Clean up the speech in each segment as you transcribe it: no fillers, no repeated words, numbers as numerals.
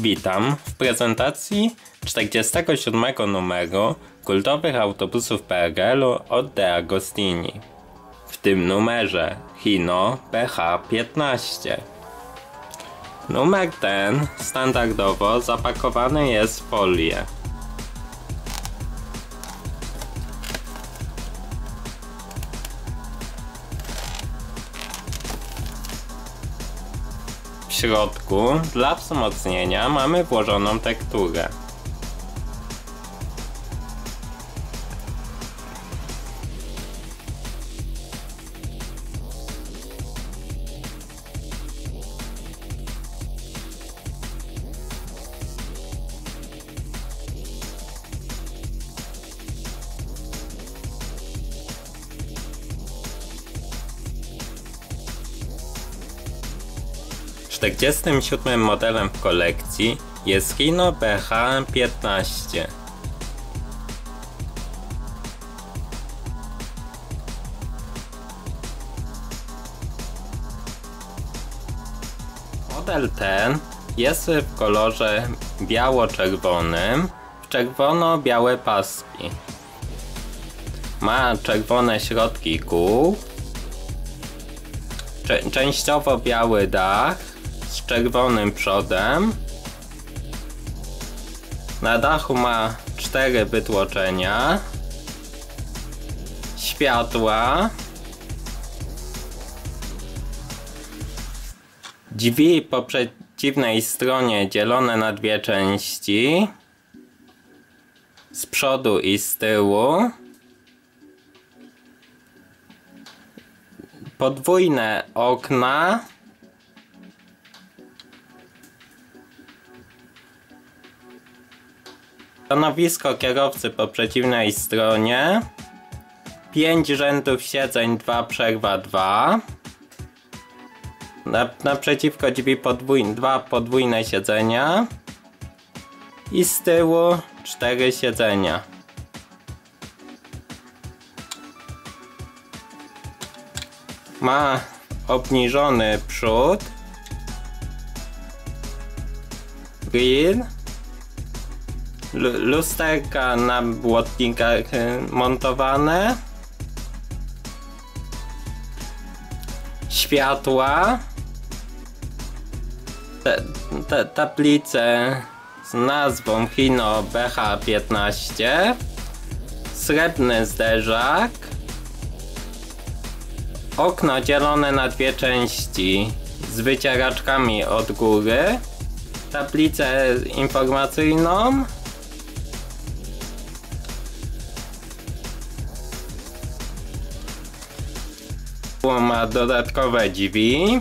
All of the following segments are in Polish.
Witam w prezentacji 47 numeru kultowych autobusów PRL-u od De Agostini. W tym numerze Hino PH15. Numer ten standardowo zapakowany jest w folię. W środku dla wzmocnienia mamy włożoną tekturę. W 47 modelem w kolekcji jest Hino PH15. Model ten jest w kolorze biało-czerwonym, w czerwono-białe paski. Ma czerwone środki kół, częściowo biały dach z czerwonym przodem. Na dachu ma 4 wytłoczenia, światła, drzwi po przeciwnej stronie dzielone na dwie części, z przodu i z tyłu, podwójne okna, stanowisko kierowcy po przeciwnej stronie, 5 rzędów siedzeń 2 przerwa 2, naprzeciwko drzwi dwa podwójne siedzenia i z tyłu 4 siedzenia. Ma obniżony przód, grill, lusterka na błotnikach montowane, światła, tablice z nazwą Hino PH15, srebrny zderzak, okno dzielone na dwie części z wycieraczkami od góry, tablicę informacyjną, ma dodatkowe drzwi,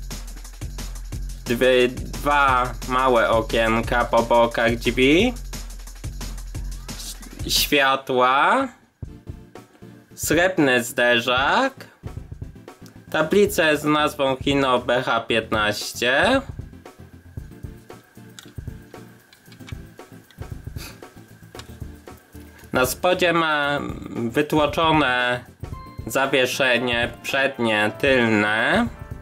dwa małe okienka po bokach drzwi, światła, srebrny zderzak, tablicę z nazwą Hino PH15, na spodzie ma wytłoczone zawieszenie przednie, tylne,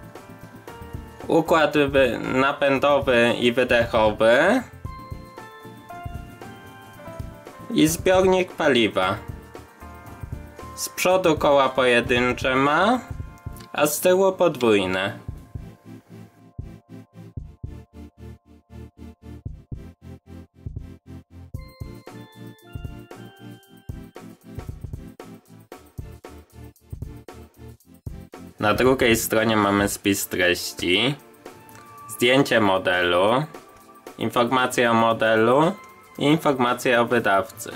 układ napędowy i wydechowy i zbiornik paliwa. Z przodu koła pojedyncze ma, a z tyłu podwójne. Na drugiej stronie mamy spis treści, zdjęcie modelu, informacje o modelu i informacje o wydawcy.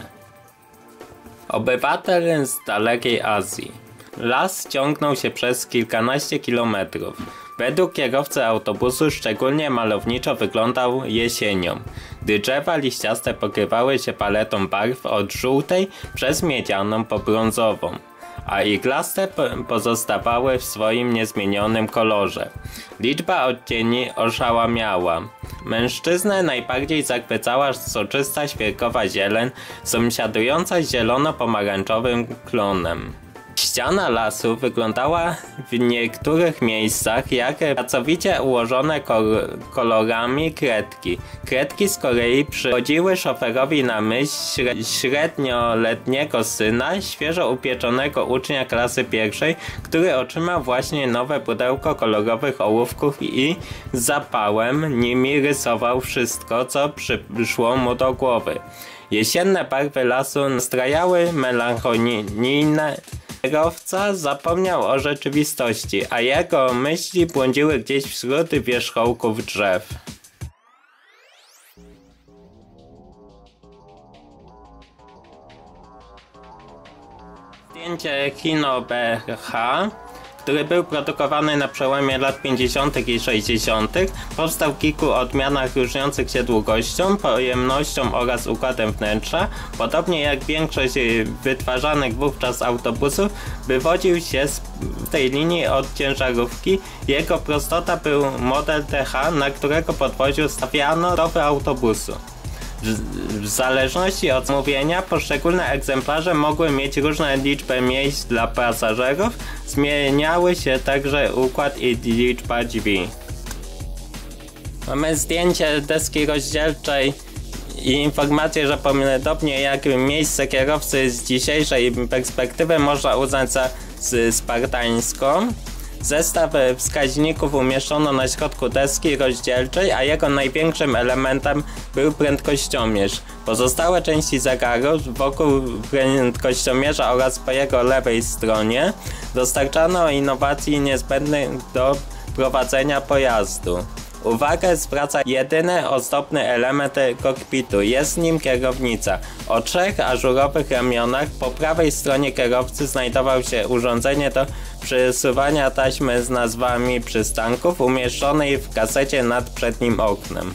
Obywatel z dalekiej Azji. Las ciągnął się przez kilkanaście kilometrów. Według kierowcy autobusu szczególnie malowniczo wyglądał jesienią, gdy drzewa liściaste pokrywały się paletą barw od żółtej przez miedzianą po brązową, a iglaste pozostawały w swoim niezmienionym kolorze. Liczba odcieni oszałamiała. Mężczyznę najbardziej zachwycała soczysta świerkowa zieleń sąsiadująca z zielono-pomarańczowym klonem. Ściana lasu wyglądała w niektórych miejscach jak pracowicie ułożone kolorami kredki. Kredki z kolei przychodziły szoferowi na myśl średnioletniego syna, świeżo upieczonego ucznia klasy pierwszej, który otrzymał właśnie nowe pudełko kolorowych ołówków i z zapałem nimi rysował wszystko, co przyszło mu do głowy. Jesienne barwy lasu nastrajały melancholijne. Kierowca zapomniał o rzeczywistości, a jego myśli błądziły gdzieś wśród wierzchołków drzew. Zdjęcie kino BH, który był produkowany na przełomie lat 50. i 60., powstał w kilku odmianach różniących się długością, pojemnością oraz układem wnętrza. Podobnie jak większość wytwarzanych wówczas autobusów, wywodził się w tej linii od ciężarówki. Jego prostota był model TH, na którego podwoziu stawiano nowe autobusu. W zależności od zamówienia poszczególne egzemplarze mogły mieć różną liczbę miejsc dla pasażerów, zmieniały się także układ i liczba drzwi. Mamy zdjęcie deski rozdzielczej i informację, że podobnie jak miejsce kierowcy z dzisiejszej perspektywy można uznać za spartańską. Zestaw wskaźników umieszczono na środku deski rozdzielczej, a jego największym elementem był prędkościomierz. Pozostałe części zegaru wokół prędkościomierza oraz po jego lewej stronie dostarczano innowacji niezbędnych do prowadzenia pojazdu. Uwagę zwraca jedyny ozdobny element kokpitu, jest nim kierownica. O 3 ażurowych ramionach po prawej stronie kierowcy znajdowało się urządzenie do przesuwania taśmy z nazwami przystanków umieszczonej w kasecie nad przednim oknem.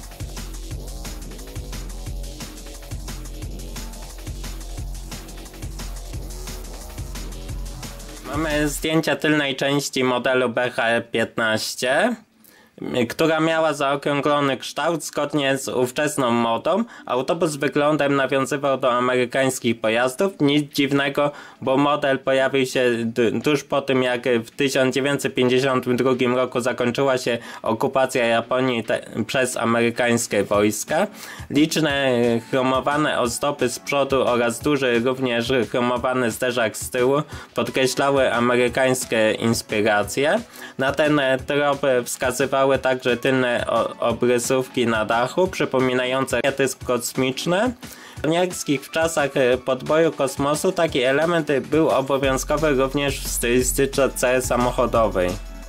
Mamy zdjęcia tylnej części modelu BH15. Która miała zaokrąglony kształt zgodnie z ówczesną modą. Autobus wyglądem nawiązywał do amerykańskich pojazdów. Nic dziwnego, bo model pojawił się tuż po tym, jak w 1952 roku zakończyła się okupacja Japonii przez amerykańskie wojska. Liczne chromowane ozdoby z przodu oraz duży również chromowany zderzak z tyłu podkreślały amerykańskie inspiracje. Na ten trop wskazywały także tylne obrysówki na dachu, przypominające rakiety kosmiczne. W pionierskich czasach podboju kosmosu taki element był obowiązkowy również w stylistyce samochodowej.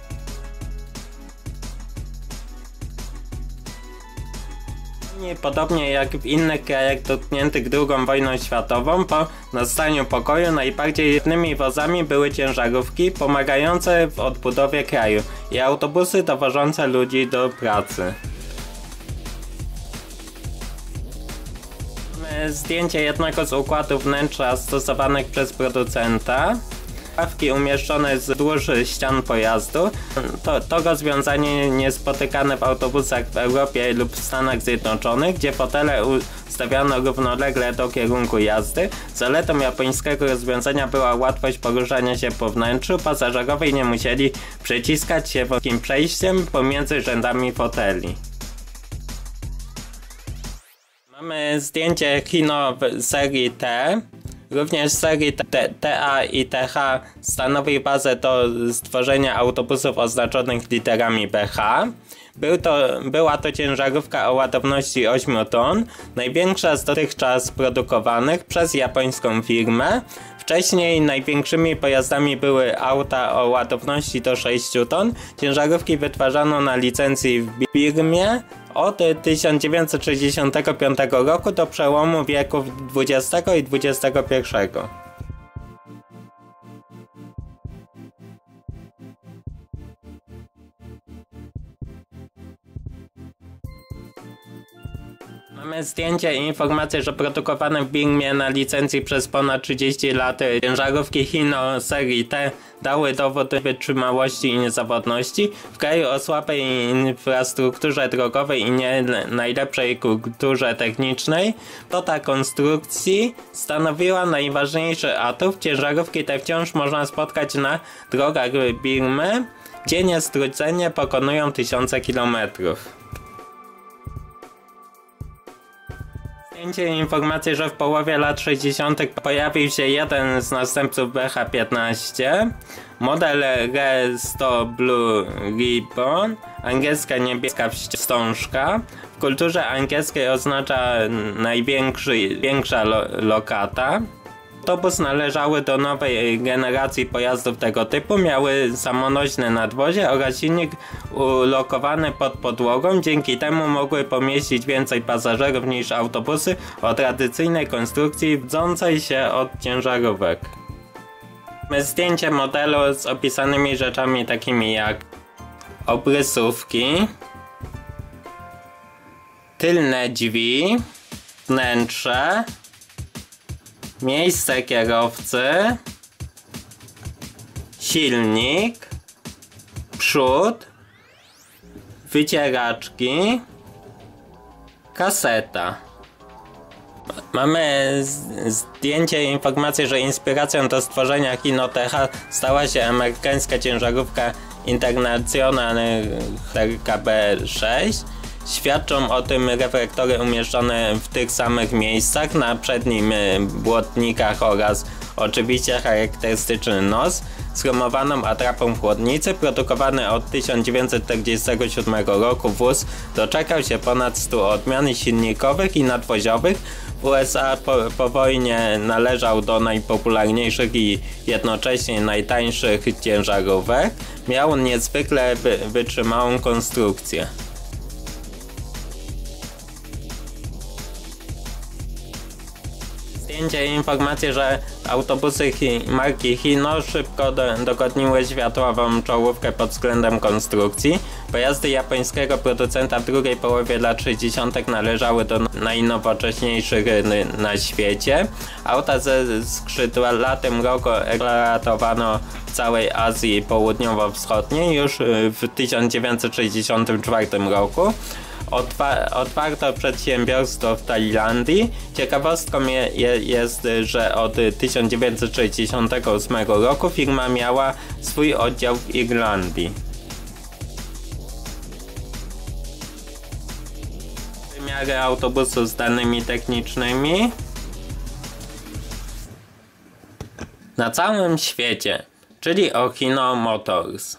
Podobnie jak w innych krajach dotkniętych II wojną światową, po nastaniu pokoju najbardziej licznymi wozami były ciężarówki pomagające w odbudowie kraju i autobusy dowożące ludzi do pracy. Zdjęcie jednego z układów wnętrza stosowanych przez producenta. Ławki umieszczone wzdłuż ścian pojazdu. To rozwiązanie niespotykane w autobusach w Europie lub w Stanach Zjednoczonych, gdzie fotele ustawiano równolegle do kierunku jazdy. Zaletą japońskiego rozwiązania była łatwość poruszania się po wnętrzu. Pasażerowie nie musieli przeciskać się wąskim przejściem pomiędzy rzędami foteli. Mamy zdjęcie kino serii T. Również serii TA i TH stanowi bazę do stworzenia autobusów oznaczonych literami BH. Była to ciężarówka o ładowności 8 ton, największa z dotychczas produkowanych przez japońską firmę. Wcześniej największymi pojazdami były auta o ładowności do 6 ton. Ciężarówki wytwarzano na licencji w Birmie od 1965 roku do przełomu wieków XX i XXI. Mamy zdjęcie i informację, że produkowane w Birmie na licencji przez ponad 30 lat ciężarówki Hino serii T dały dowód wytrzymałości i niezawodności. W kraju o słabej infrastrukturze drogowej i nie najlepszej kulturze technicznej ta konstrukcji stanowiła najważniejszy atut. Ciężarówki te wciąż można spotkać na drogach Birmy, gdzie niestrudzenie pokonują tysiące kilometrów. Zdjęcie i informacje, że w połowie lat 60. pojawił się jeden z następców BH-15, model R100 Blue Ribbon, angielska niebieska wstążka. W kulturze angielskiej oznacza największa lokata. Autobus należały do nowej generacji pojazdów tego typu, miały samonośne nadwozie oraz silnik ulokowany pod podłogą, dzięki temu mogły pomieścić więcej pasażerów niż autobusy o tradycyjnej konstrukcji wdzącej się od ciężarówek. Mamy zdjęcie modelu z opisanymi rzeczami takimi jak obrysówki, tylne drzwi, wnętrze, miejsce kierowcy, silnik, przód, wycieraczki, kaseta. Mamy zdjęcie i informację, że inspiracją do stworzenia Hinotecha stała się amerykańska ciężarówka International HKB-6. Świadczą o tym reflektory umieszczone w tych samych miejscach, na przednim błotnikach oraz oczywiście charakterystyczny nos z chromowaną atrapą w chłodnicy. Produkowany od 1947 roku wóz doczekał się ponad 100 odmian silnikowych i nadwoziowych. W USA po wojnie należał do najpopularniejszych i jednocześnie najtańszych ciężarówek. Miał niezwykle wytrzymałą konstrukcję. Zdjęcie i informacje, że autobusy marki Hino szybko dogodniły światową czołówkę pod względem konstrukcji. Pojazdy japońskiego producenta w drugiej połowie lat 60. należały do najnowocześniejszych na świecie. Auta ze skrzydlatym logo eksploatowano w całej Azji Południowo-Wschodniej już w 1964 roku. Otwarto przedsiębiorstwo w Tajlandii. Ciekawostką jest, że od 1968 roku firma miała swój oddział w Irlandii. Wymiary autobusu z danymi technicznymi. Na całym świecie, czyli o Hino Motors.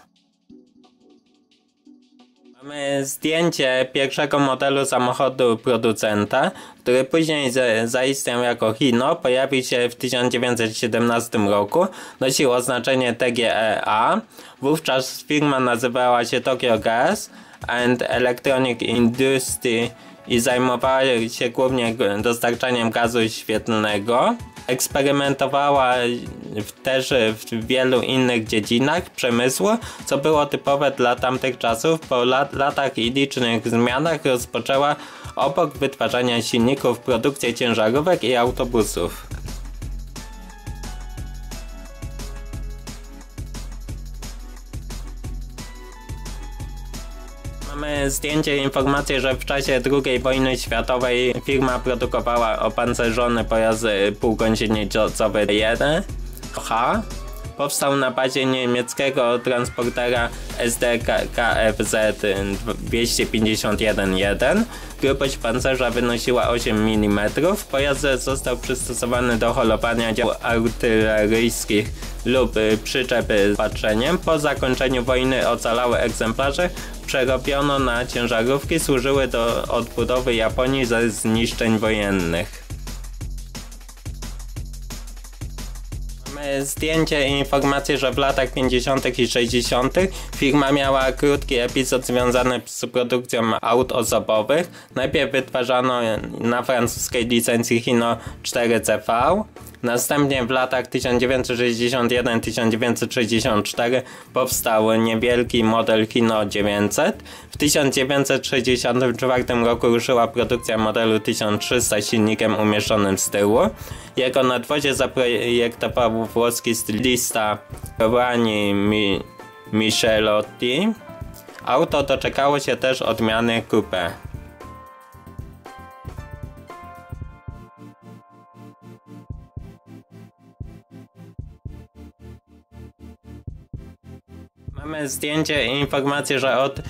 Mamy zdjęcie pierwszego modelu samochodu producenta, który później zaistniał jako Hino. Pojawił się w 1917 roku. Nosił oznaczenie TGEA. Wówczas firma nazywała się Tokyo Gas and Electronic Industry i zajmowała się głównie dostarczaniem gazu świetlnego. Eksperymentowała też w wielu innych dziedzinach przemysłu, co było typowe dla tamtych czasów. Po latach i licznych zmianach rozpoczęła obok wytwarzania silników produkcję ciężarówek i autobusów. Mamy zdjęcie i informację, że w czasie II wojny światowej firma produkowała opancerzone pojazdy półgąsienicowe 1H. Powstał na bazie niemieckiego transportera SDKFZ 251-1. Grubość pancerza wynosiła 8 mm. Pojazd został przystosowany do holowania dział artyleryjskich lub przyczep z patrzeniem. Po zakończeniu wojny ocalałe egzemplarze przerobiono na ciężarówki, służyły do odbudowy Japonii ze zniszczeń wojennych. Mamy zdjęcie i informację, że w latach 50. i 60. firma miała krótki epizod związany z produkcją aut osobowych. Najpierw wytwarzano na francuskiej licencji Hino 4CV. Następnie w latach 1961-1964 powstał niewielki model Hino 900. W 1964 roku ruszyła produkcja modelu 1300 z silnikiem umieszczonym z tyłu. Jego nadwozie zaprojektował włoski stylista Giovanni Michelotti. Auto doczekało się też odmiany coupé. Mamy zdjęcie i informację, że od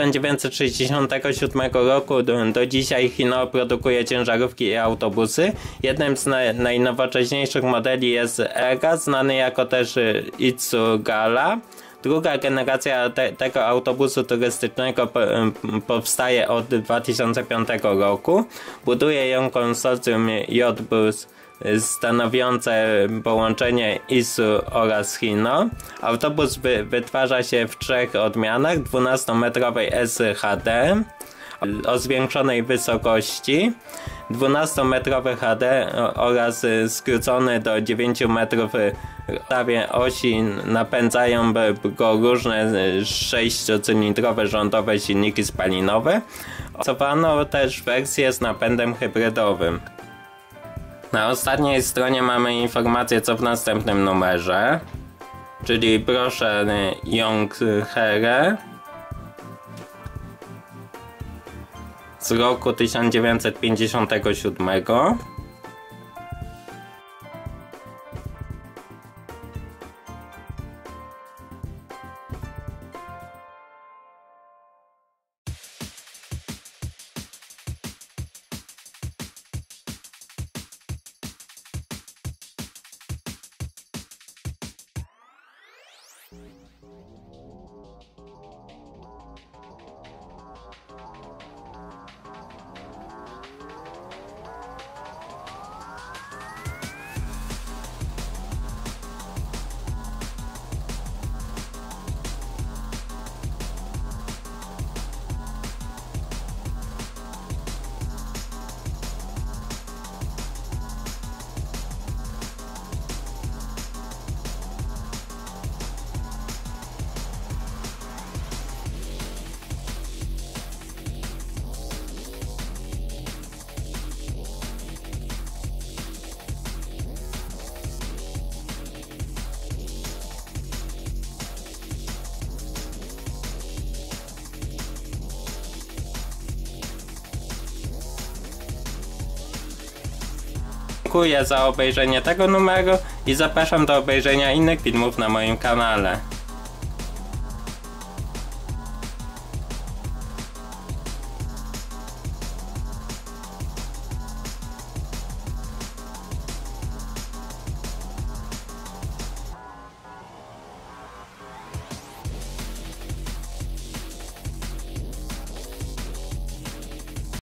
1967 roku do dzisiaj Hino produkuje ciężarówki i autobusy. Jednym z najnowocześniejszych modeli jest Ega, znany jako też Itsu Gala. Druga generacja tego autobusu turystycznego powstaje od 2005 roku. Buduje ją konsorcjum J-Bus stanowiące połączenie ISU oraz Hino. Autobus wytwarza się w 3 odmianach: 12-metrowej SHD o zwiększonej wysokości, 12-metrowy HD oraz skrócony do 9 metrów. W stawie osi napędzają go różne 6-cylindrowe rządowe silniki spalinowe. Opracowano też wersję z napędem hybrydowym. Na ostatniej stronie mamy informację, co w następnym numerze, czyli broszę Junghera z roku 1957. Dziękuję za obejrzenie tego numeru i zapraszam do obejrzenia innych filmów na moim kanale.